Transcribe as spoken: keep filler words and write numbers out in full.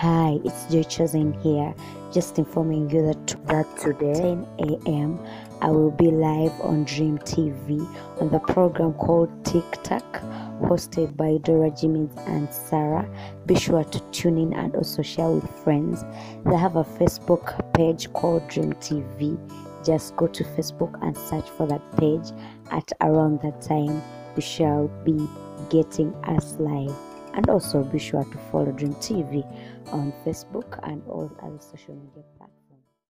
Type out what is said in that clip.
Hi, it's Joy Chosen here, just informing you that, that today, ten a m, I will be live on Dream T V on the program called TikTok, hosted by Dora Jimmins and Sarah. Be sure to tune in and also share with friends. They have a Facebook page called Dream T V. Just go to Facebook and search for that page. At around that time, we shall be getting us live. And also be sure to follow Dream T V on Facebook and all other social media platforms.